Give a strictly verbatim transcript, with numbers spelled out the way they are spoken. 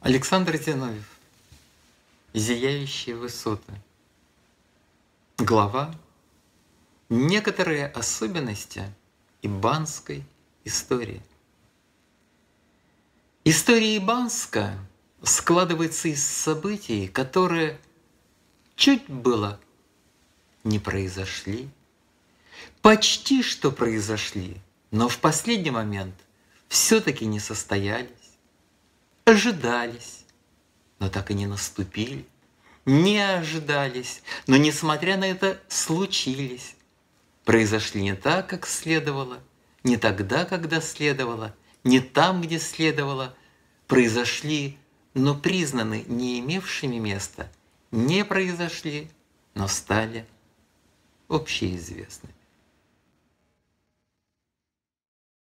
Александр Зиновьев. Зияющие высоты. Глава «Некоторые особенности ибанской истории». История Ибанска складывается из событий, которые чуть было не произошли, почти что произошли, но в последний момент все-таки не состоялись, ожидались, но так и не наступили, не ожидались, но, несмотря на это, случились, произошли не так, как следовало, не тогда, когда следовало, не там, где следовало, произошли, но признаны не имевшими места, не произошли, но стали общеизвестными.